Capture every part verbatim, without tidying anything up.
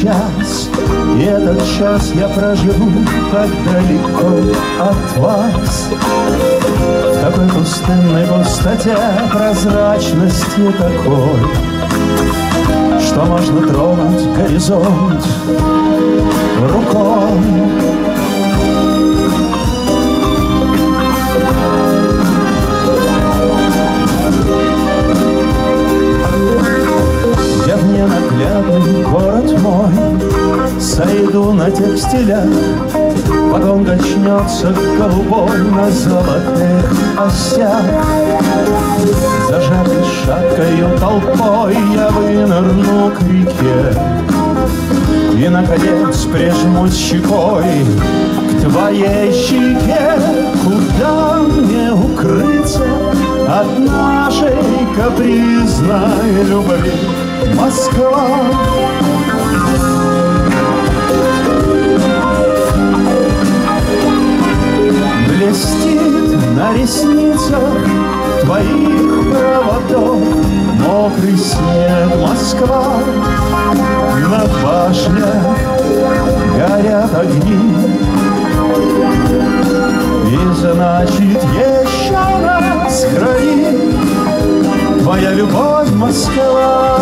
час, и этот час я проживу так далеко от вас. В такой пустынной пустоте, прозрачности такой, что можно тронуть горизонт рукой. Я в ненаглядный город мой сойду на текстилях, вагон качнется голубой на золотых осях. Зажатый шаткою толпой я вынырну к реке и, наконец, прижмусь щекой к твоей щеке. Куда мне укрыться от нашей капризной любви, Москва? Блестит на ресницах твоих проводов мокрый снег, Москва. На башнях горят огни, и значит еще раз храни твоя любовь, Москва.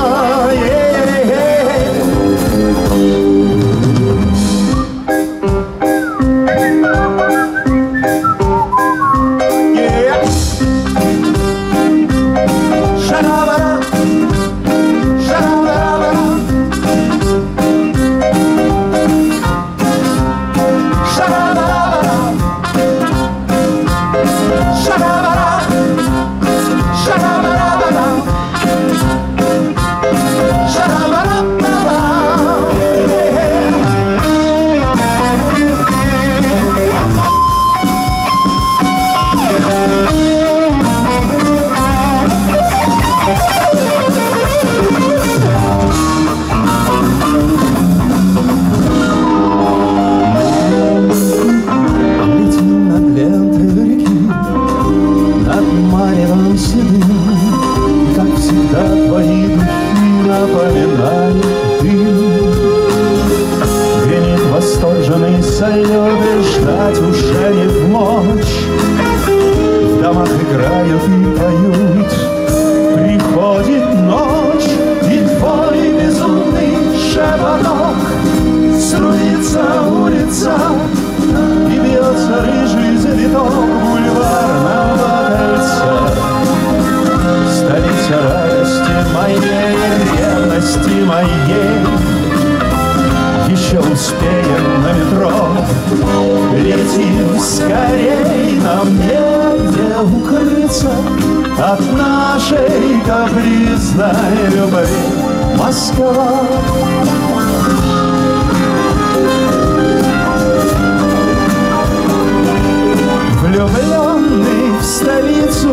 Влюбленный в столицу,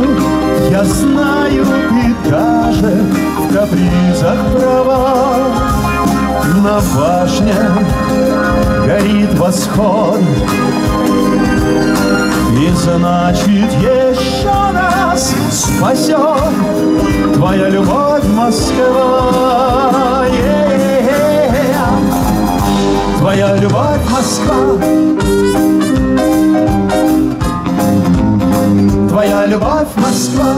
я знаю, ты даже в капризах права. На башне горит восход, и значит еще нас спасет твоя любовь, Москва. Yeah. Твоя любовь, Москва. Твоя любовь, Москва.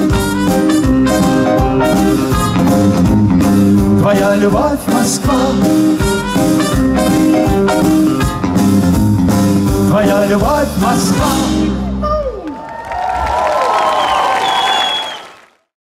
Твоя любовь, Москва. Твоя любовь, Москва.